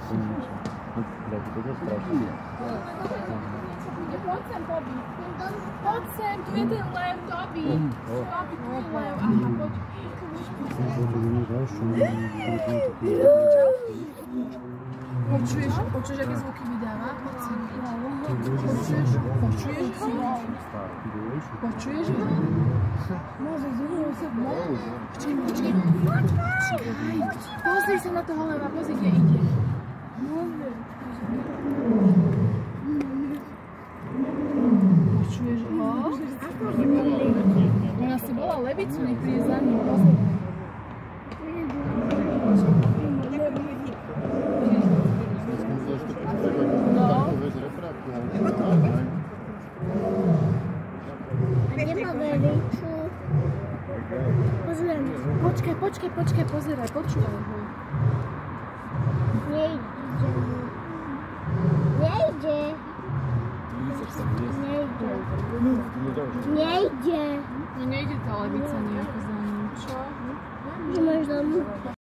Poď sem, Bobby. Poď sem, tu je ten lev, Toby. Toby, tu je lev. Aha, poď. Počuješ, aké zvuky vydáva? Poď sem. Počuješ? Môže, zúhľujú sa. Počkej. Pozri sa na toho leva, pozri, kde ide. Počuješ ho? Ona si bola levicu, nech príde za ním, pozri. Nemá veliču. Pozrieme. Počkaj, pozeraj, počúvaj ho. Nejde. No nejde tá levica nejako za ním, čo? Že máš domu.